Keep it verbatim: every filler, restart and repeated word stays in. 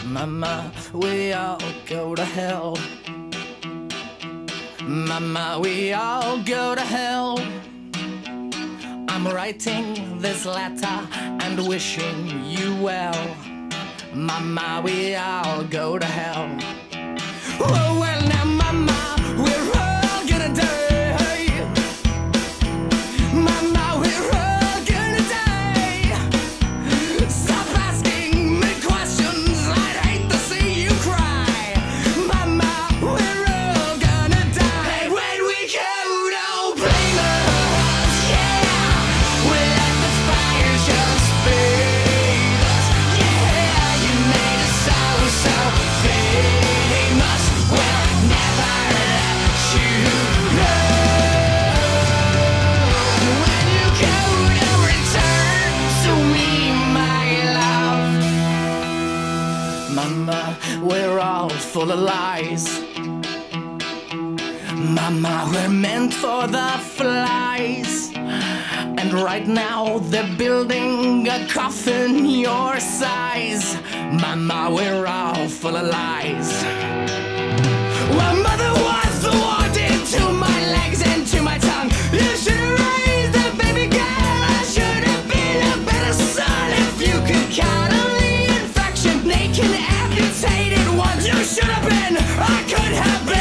Mama, we all go to hell. Mama, we all go to hell. I'm writing this letter and wishing you well. Mama, we all go to hell. Oh, well now, Mama, we're all gonna die. Mama, we're all gonna die. Stop asking me questions, I'd hate to see you cry. Mama, we're all gonna die. When we go, don't blame us, yeah. We let the fire just feed us, yeah. You made us so, so famous. We'll never let you know. When you go, don't return to me, my love. Mama, we're all full of lies. Mama, we're meant for the flies. And right now they're building a coffin your size. Mama, we're all full of lies. Well, mother was the warden to my legs and to my tongue. You should have raised a baby girl. I should have been a better son. If you could count on the infection, naked, amputated ones, you should have been. I could have been.